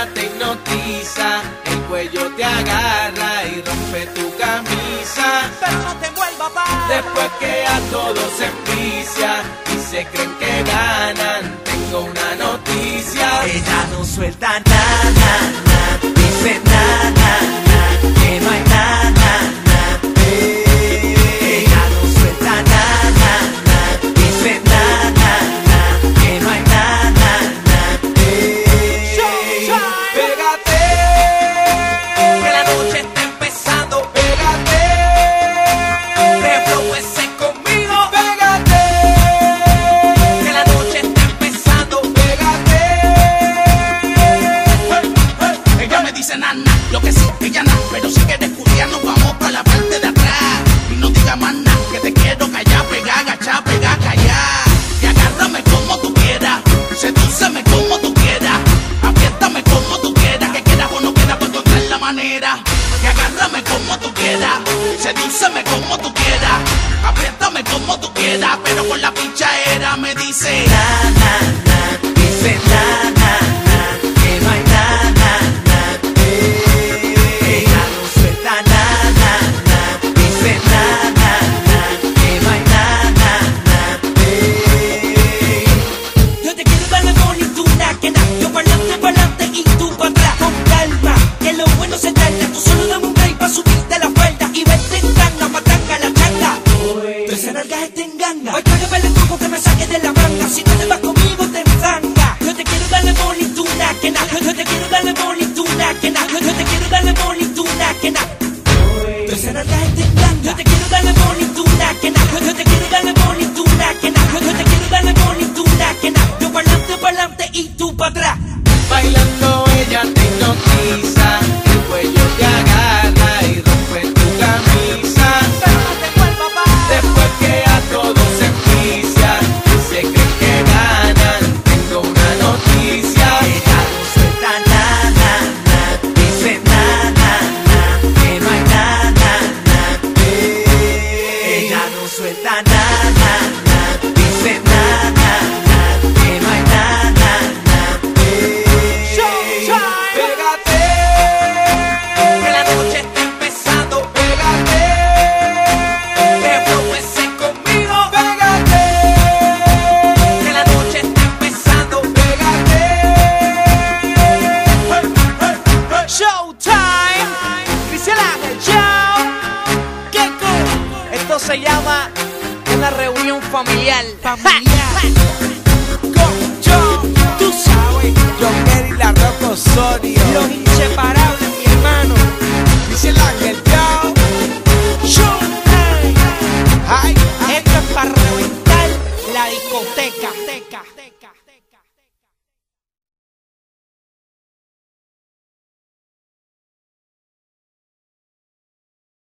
ella te hipnotiza, el cuello te agarra y rompe tu camisa. Pero no te envuelva, pa. Después que a todos se envicia y se creen que ganan, tengo una noticia. Ella no suelta nada, dice nada, que no hay nada. Ella no suelta nada, dice nada, que no hay nada. Pégate, Que la noche está empezando. pégate, Reflóese conmigo. pégate, Que la noche está empezando. pégate. Ella me dice nana, lo que sí, ella nada, pero si quieres culiar nos vamos para la parte de atrás. Y no diga más nada, que te quiero callar, pegar, agachar, pegar, callar. Y agárrame como tú quieras, sedúceme como tú quieras, apriétame como tú quieras, que quieras o no quieras, pues encontrar la manera. Y agárrame como tú quieras, sedúceme como tú quieras, apriétame como tú quieras, pero con la pichadera me dice Dice nada, que no hay nada. Ella no suelta nada, dice nada, que no hay nada. Yo te quiero darle bonituna, que nada, yo pa'lante y tú pa' atrás. Con calma, que lo bueno se tarda. Tú solo dame un break pa' subirte la falda y verte en ganga, matanga la changa. Tú esa nalga te enganga. Hoy traje el truco que me saque de la manga. Si no te vas conmigo te enfanga. Yo te quiero darle bonituna, que nada. Yo te quiero darle bonituna, que nada. Yo te quiero darle bonituna, que nada. Tú esa nalga te enganga. Yo te quiero darle bonituna, que nada. Yo te quiero darle bonituna, que nada. Yo te quiero darle bonituna, que nada. Yo pa'lante y tú pa' atrás. Bailando ella te hipnotiza, el cuello te agarra y rompe tu camisa. Pero no te envuelva, pa. Después que a todos se envicia y se creen que ganan, tengo una noticia. Ella no suelta nada, dice nada, que no hay nada. Ella no suelta nada, dice nada, que no hay nada. Pégate, Que la noche está empezando. pégate, Reflóese conmigo. pégate, Que la noche está empezando. pégate. Showtime. Cristiana, show. Qué cool. Esto se llama una reunión familiar. Con John, tú sabes, John Kerry, la Rock Osorio. los